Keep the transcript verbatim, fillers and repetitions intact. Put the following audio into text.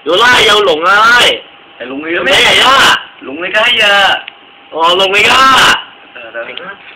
有拉有龍啊拉， 係龍嚟嘅咩咩？ 嚟啊？ 龍嚟㗎呀！ 哦龍嚟㗎。 得得。